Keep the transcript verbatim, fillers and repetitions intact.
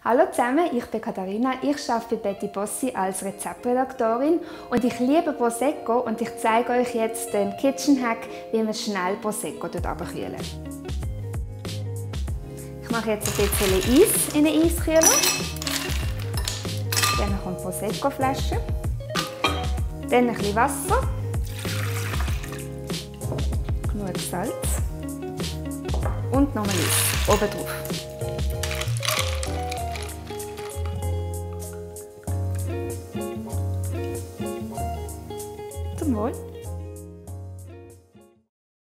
Hallo zusammen, ich bin Katharina, ich arbeite bei Betty Bossi als Rezeptredaktorin und ich liebe Prosecco und ich zeige euch jetzt den Kitchen Hack, wie man schnell Prosecco abkühlen. Ich mache jetzt ein bisschen Eis in den Eiskühler. Dann kommt die Prosecco-Flasche. Dann ein bisschen Wasser. Genug Salz. Und nochmal Eis oben drauf. Zum Wohl.